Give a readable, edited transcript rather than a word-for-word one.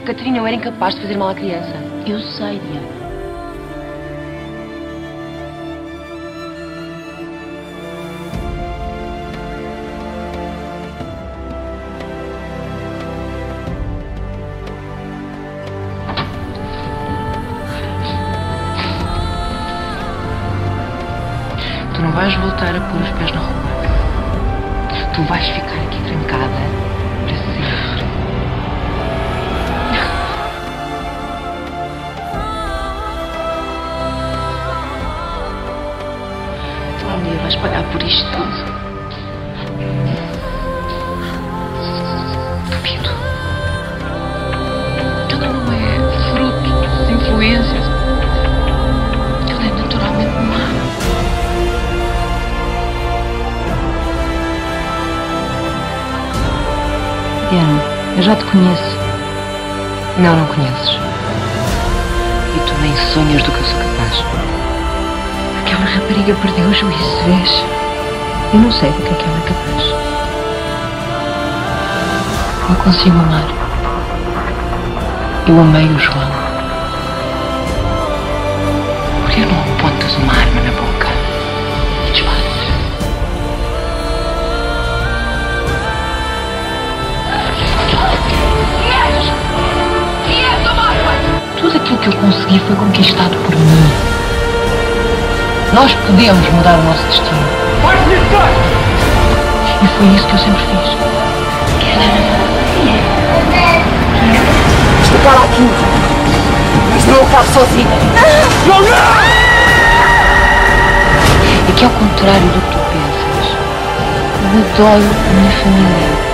Catarina, eu era incapaz de fazer mal à criança. Eu sei, Diana. Tu não vais voltar a pôr os pés na rua. Tu vais ficar aqui trancada para sempre. Tu um dia vais pagar por isto tudo. Duvido. Ela não é fruto de influências. Ela é naturalmente má. Diana, eu já te conheço. Não, não conheces. E tu nem sonhas do que eu sou capaz. Aquela rapariga perdeu o juízo, vês? Eu não sei do que ela é capaz. Eu consigo amar. Eu amei o João. Por que não apontas uma arma na boca e disparas? Tudo aquilo que eu consegui foi conquistado por mim. Nós podemos mudar o nosso destino. E foi isso que eu sempre fiz. Estou para aqui. Mas não acabo sozinha. É que ao contrário do que tu pensas, eu adoro a minha família.